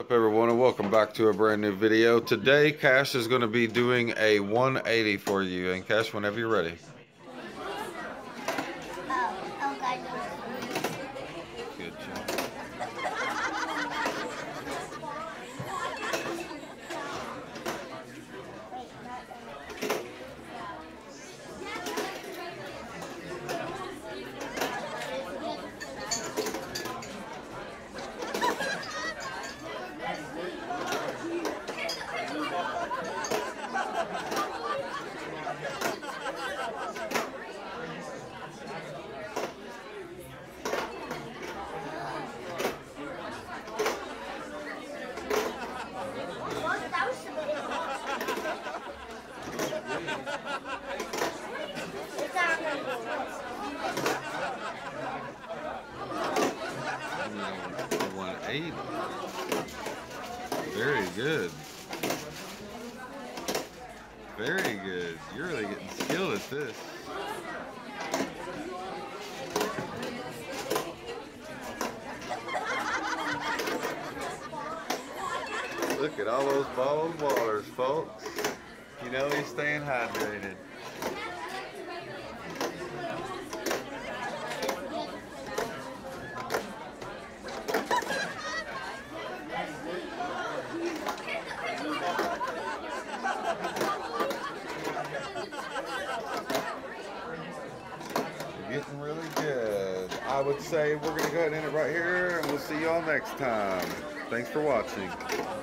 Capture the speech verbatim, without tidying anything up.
Up everyone, and welcome back to a brand new video. Today Cash is going to be doing a one eighty for you, and Cash, whenever you're ready. Oh, oh God, Good job. one eighty. Very good. Very good. You're really getting skilled at this. Look at all those bottled waters, folks. You know he's staying hydrated. You're getting really good. I would say we're going to go ahead and end it right here, and we'll see y'all next time. Thanks for watching.